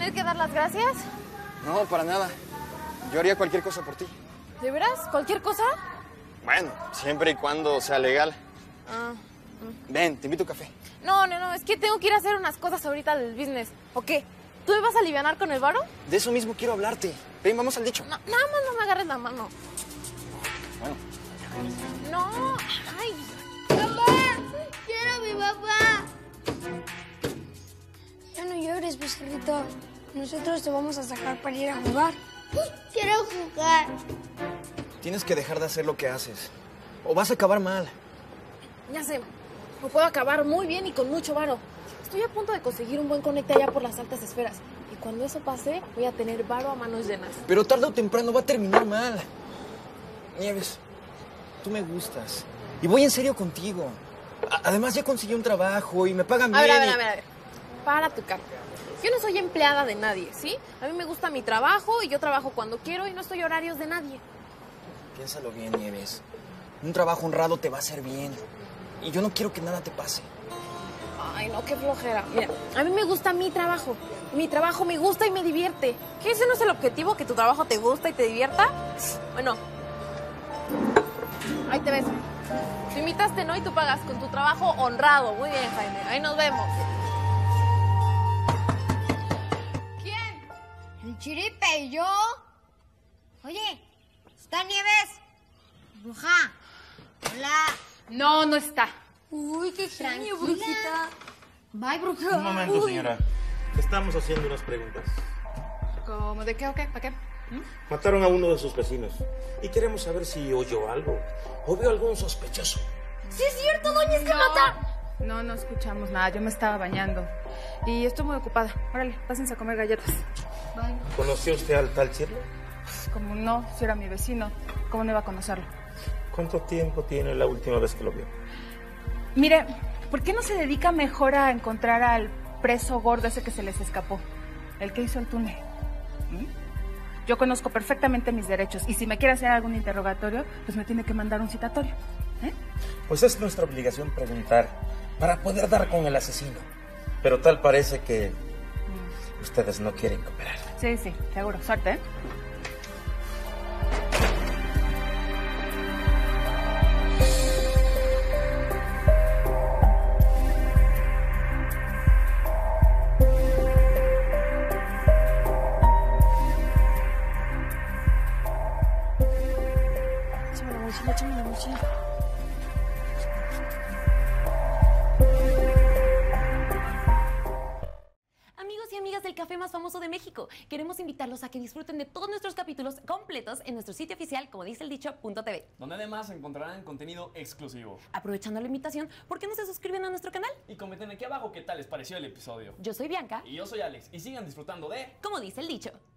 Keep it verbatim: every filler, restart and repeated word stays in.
tener que dar las gracias? No, para nada. Yo haría cualquier cosa por ti. ¿De veras? ¿Cualquier cosa? Bueno, siempre y cuando sea legal. Ah. Ven, te invito a un café. No, no, no, es que tengo que ir a hacer unas cosas ahorita del business. ¿O qué? ¿Tú me vas a alivianar con el varo? De eso mismo quiero hablarte. Ven, vamos al dicho. No, nada más no me agarres la mano. Bueno. No, ay. ¡Mamá! ¡Quiero a mi papá! Ya no llores, becerrito. Nosotros te vamos a sacar para ir a jugar. ¡Quiero jugar! Tienes que dejar de hacer lo que haces. O vas a acabar mal. Ya sé, lo puedo acabar muy bien y con mucho varo. Estoy a punto de conseguir un buen conecte allá por las altas esferas. Y cuando eso pase, voy a tener varo a manos llenas. Pero tarde o temprano va a terminar mal. Nieves, tú me gustas. Y voy en serio contigo. A- Además, ya conseguí un trabajo y me pagan bien. A ver, a ver, y- a ver, a ver. Para tu cara. Yo no soy empleada de nadie, ¿sí? A mí me gusta mi trabajo y yo trabajo cuando quiero y no estoy horarios de nadie. Piénsalo bien, Nieves. Un trabajo honrado te va a hacer bien. Y yo no quiero que nada te pase. Ay, no, qué flojera. Mira, a mí me gusta mi trabajo. Mi trabajo me gusta y me divierte. ¿Qué ese no es el objetivo? ¿Que tu trabajo te gusta y te divierta? Bueno, ahí te ves. Tú invitaste, ¿no? Y tú pagas con tu trabajo honrado. Muy bien, Jaime. Ahí nos vemos. ¿Quién? El Chiripe y yo. Oye, ¿está Nieves? Bruja. Hola. No, no está. Uy, qué extraño, brujita. Bye, bruja. Un momento, Uy. señora. Estamos haciendo unas preguntas. ¿Cómo? ¿De qué o qué? ¿Para qué? Mataron a uno de sus vecinos y queremos saber si oyó algo o vio algún sospechoso. Sí es cierto, doña, es que mata. No, no escuchamos nada. Yo me estaba bañando. Y estoy muy ocupada. Órale, pásense a comer galletas. Bye. ¿Conoció usted al tal Chirlo? Como no, si era mi vecino, ¿cómo no iba a conocerlo? ¿Cuánto tiempo tiene la última vez que lo vio? Mire, ¿por qué no se dedica mejor a encontrar al preso gordo ese que se les escapó? El que hizo el túnel. ¿Mm? Yo conozco perfectamente mis derechos y si me quiere hacer algún interrogatorio, pues me tiene que mandar un citatorio. ¿Eh? Pues es nuestra obligación preguntar para poder dar con el asesino. Pero tal parece que ustedes no quieren cooperar. Sí, sí, seguro. Suerte, ¿eh? Échame la mochila, échame la mochila. Amigos y amigas del café más famoso de México, queremos invitarlos a que disfruten de todos nuestros capítulos completos en nuestro sitio oficial, como dice el dicho, punto tv. Donde además encontrarán contenido exclusivo. Aprovechando la invitación, ¿por qué no se suscriben a nuestro canal? Y comenten aquí abajo qué tal les pareció el episodio. Yo soy Bianca, Y yo soy Alex, y sigan disfrutando de... como dice el dicho.